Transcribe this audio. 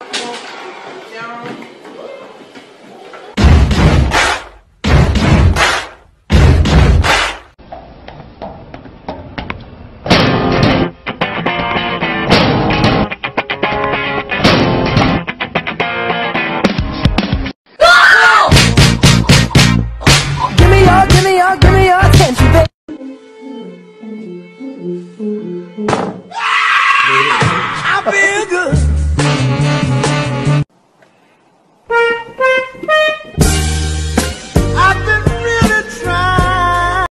Give me your attention, baby. I feel good.